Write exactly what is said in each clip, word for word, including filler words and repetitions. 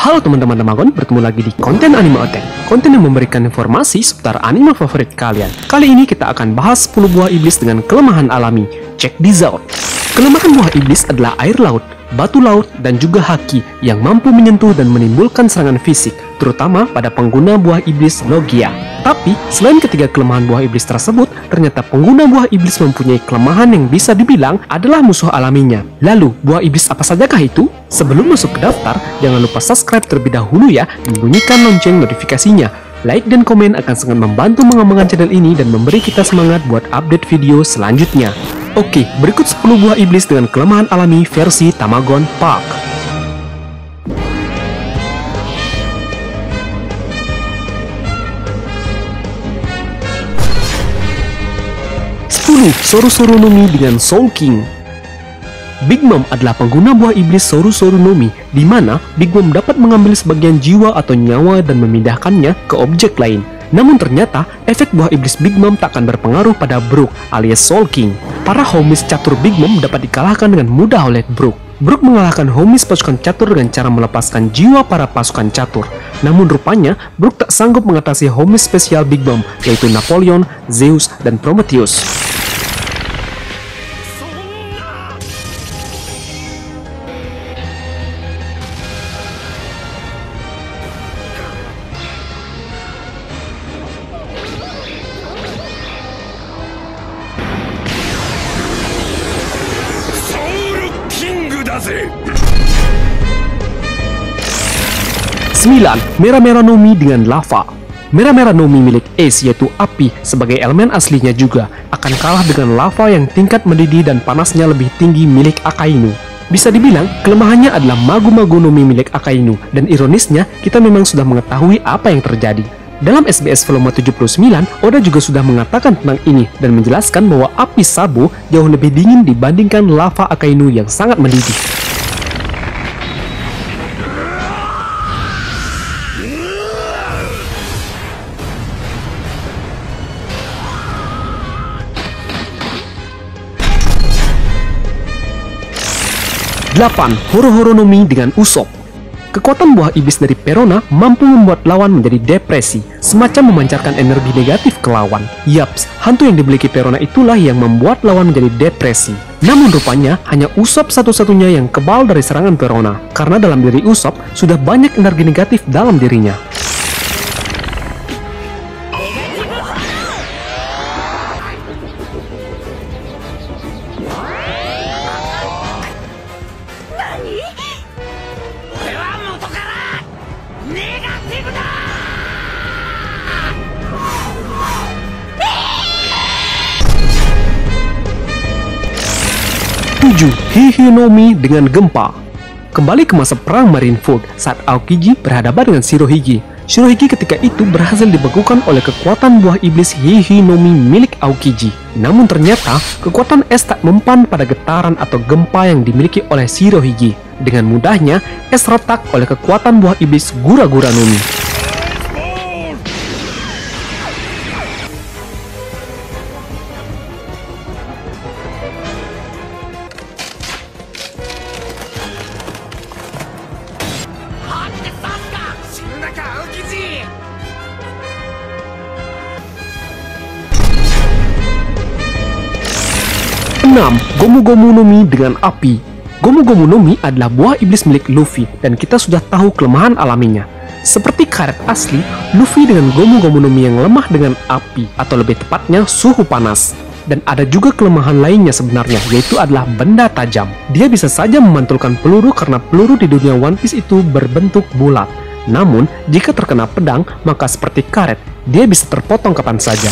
Halo teman-teman Damagon, bertemu lagi di konten Anime Attack, konten yang memberikan informasi seputar anime favorit kalian. Kali ini kita akan bahas sepuluh buah iblis dengan kelemahan alami. Check this out. Kelemahan buah iblis adalah air laut, batu laut, dan juga haki yang mampu menyentuh dan menimbulkan serangan fisik, terutama pada pengguna buah iblis Logia. Tapi, selain ketiga kelemahan buah iblis tersebut, ternyata pengguna buah iblis mempunyai kelemahan yang bisa dibilang adalah musuh alaminya. Lalu, buah iblis apa sajakah itu? Sebelum masuk ke daftar, jangan lupa subscribe terlebih dahulu ya, dan bunyikan lonceng notifikasinya. Like dan komen akan sangat membantu mengembangkan channel ini dan memberi kita semangat buat update video selanjutnya. Oke, berikut sepuluh buah iblis dengan kelemahan alami versi Tamagon Park. sepuluh. Soru-Soru Nomi dengan Soul King. Big Mom adalah pengguna buah iblis Soru-Soru Nomi, di mana Big Mom dapat mengambil sebagian jiwa atau nyawa dan memindahkannya ke objek lain. Namun ternyata, efek buah iblis Big Mom tak akan berpengaruh pada Brook alias Soul King. Para homies catur Big Mom dapat dikalahkan dengan mudah oleh Brook. Brook mengalahkan homies pasukan catur dengan cara melepaskan jiwa para pasukan catur. Namun rupanya, Brook tak sanggup mengatasi homies spesial Big Mom, yaitu Napoleon, Zeus, dan Prometheus. sembilan. Merah-merah Nomi dengan lava. Merah-merah Nomi milik Ace, yaitu api sebagai elemen aslinya juga, akan kalah dengan lava yang tingkat mendidih dan panasnya lebih tinggi milik Akainu. Bisa dibilang, kelemahannya adalah Magu-Magu Nomi milik Akainu, dan ironisnya, kita memang sudah mengetahui apa yang terjadi. Dalam S B S volume tujuh puluh sembilan, Oda juga sudah mengatakan tentang ini dan menjelaskan bahwa api Sabo jauh lebih dingin dibandingkan lava Akainu yang sangat mendidih. delapan. Horo-Horo Nomi dengan Usopp. Kekuatan buah iblis dari Perona mampu membuat lawan menjadi depresi, semacam memancarkan energi negatif ke lawan. Yaps, hantu yang dimiliki Perona itulah yang membuat lawan menjadi depresi. Namun rupanya, hanya Usopp satu-satunya yang kebal dari serangan Perona, karena dalam diri Usopp sudah banyak energi negatif dalam dirinya. tujuh. Hihi Nomi dengan gempa. Kembali ke masa perang Marineford saat Aokiji berhadapan dengan Shirohige. Shirohige ketika itu berhasil dibekukan oleh kekuatan buah iblis Hihi Nomi milik Aokiji. Namun ternyata kekuatan es tak mempan pada getaran atau gempa yang dimiliki oleh Shirohige. Dengan mudahnya es retak oleh kekuatan buah iblis Gura-Gura Nomi. enam. Gomu-Gomu Nomi dengan api. Gomu-Gomu Nomi adalah buah iblis milik Luffy dan kita sudah tahu kelemahan alaminya. Seperti karet asli, Luffy dengan Gomu-Gomu Nomi yang lemah dengan api atau lebih tepatnya suhu panas. Dan ada juga kelemahan lainnya sebenarnya, yaitu adalah benda tajam. Dia bisa saja memantulkan peluru karena peluru di dunia One Piece itu berbentuk bulat. Namun, jika terkena pedang, maka seperti karet, dia bisa terpotong kapan saja.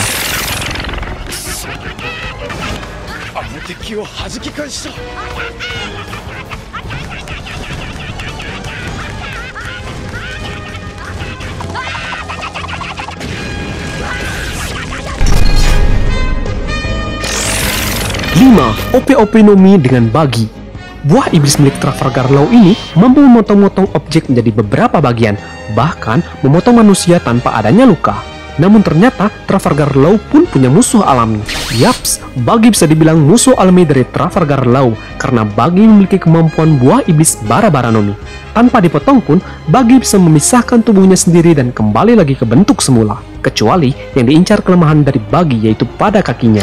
lima. O P O P Nomi dengan bagi. Buah iblis milik Trafalgar Law ini mampu memotong-motong objek menjadi beberapa bagian, bahkan memotong manusia tanpa adanya luka. Namun ternyata Trafalgar Law pun punya musuh alami. Yaps, Buggy bisa dibilang musuh alami dari Trafalgar Law karena Buggy memiliki kemampuan buah iblis bara-bara Nomi. Tanpa dipotong pun, Buggy bisa memisahkan tubuhnya sendiri dan kembali lagi ke bentuk semula. Kecuali yang diincar kelemahan dari Buggy yaitu pada kakinya.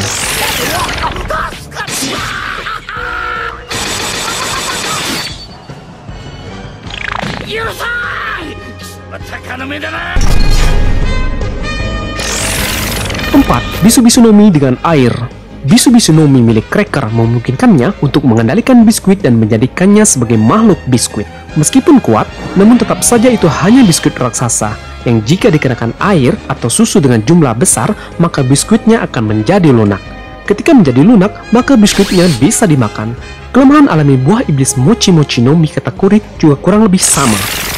Empat. Bisu-bisu Nomi dengan air. Bisu-bisu Nomi milik Cracker memungkinkannya untuk mengendalikan biskuit dan menjadikannya sebagai makhluk biskuit. Meskipun kuat, namun tetap saja itu hanya biskuit raksasa, yang jika dikenakan air atau susu dengan jumlah besar, maka biskuitnya akan menjadi lunak. Ketika menjadi lunak, maka biskuitnya bisa dimakan. Kelemahan alami buah iblis Mochi Mochi Nomi Katakuri juga kurang lebih sama.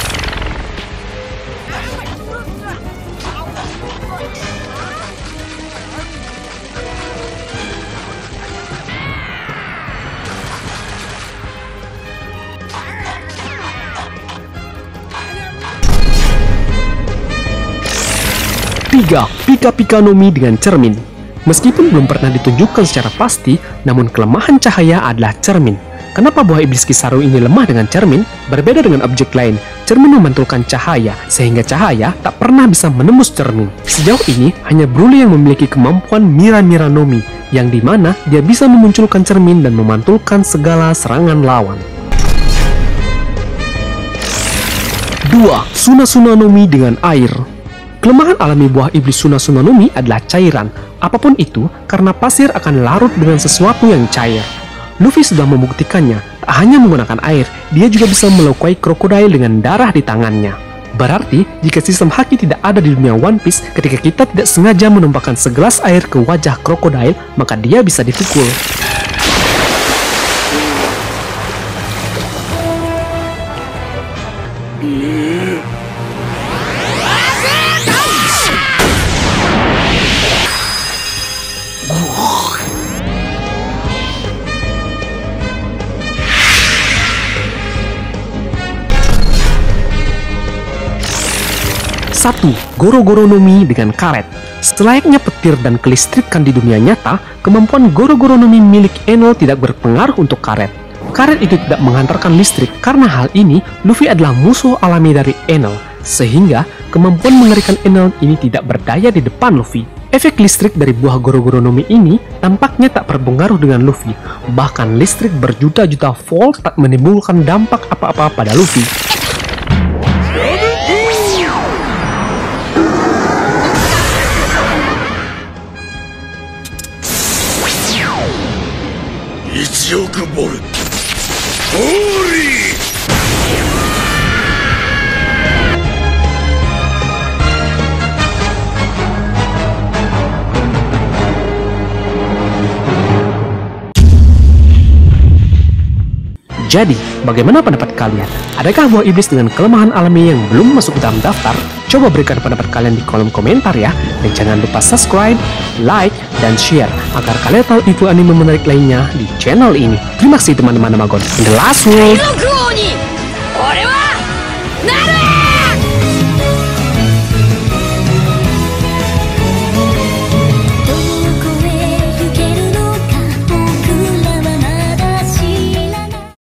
Tiga. Pika-pika Nomi dengan cermin. Meskipun belum pernah ditunjukkan secara pasti, namun kelemahan cahaya adalah cermin. Kenapa buah iblis Kizaru ini lemah dengan cermin? Berbeda dengan objek lain, cermin memantulkan cahaya, sehingga cahaya tak pernah bisa menembus cermin. Sejauh ini, hanya Broly yang memiliki kemampuan Mira-Mira Nomi, yang dimana dia bisa memunculkan cermin dan memantulkan segala serangan lawan. Dua. Suna-Suna Nomi dengan air. Kelemahan alami buah iblis Suna-Suna Nomi adalah cairan. Apapun itu, karena pasir akan larut dengan sesuatu yang cair. Luffy sudah membuktikannya, tak hanya menggunakan air, dia juga bisa melukai krokodil dengan darah di tangannya. Berarti, jika sistem haki tidak ada di dunia One Piece, ketika kita tidak sengaja menumpahkan segelas air ke wajah krokodil, maka dia bisa dipukul. Satu. Goro-Goro Nomi dengan karet. Selayaknya petir dan kelistrikan di dunia nyata, kemampuan Goro-Goro Nomi milik Enel tidak berpengaruh untuk karet. Karet itu tidak menghantarkan listrik, karena hal ini Luffy adalah musuh alami dari Enel, sehingga kemampuan mengerikan Enel ini tidak berdaya di depan Luffy. Efek listrik dari buah Goro-Goro Nomi ini tampaknya tak berpengaruh dengan Luffy, bahkan listrik berjuta-juta volt tak menimbulkan dampak apa-apa pada Luffy. Jadi, bagaimana pendapat kalian? Adakah buah iblis dengan kelemahan alami yang belum masuk dalam daftar? Coba berikan pendapat kalian di kolom komentar ya. Dan jangan lupa subscribe, like, dan share agar kalian tahu info anime menarik lainnya di channel ini. Terima kasih teman-teman Magon. In the last world.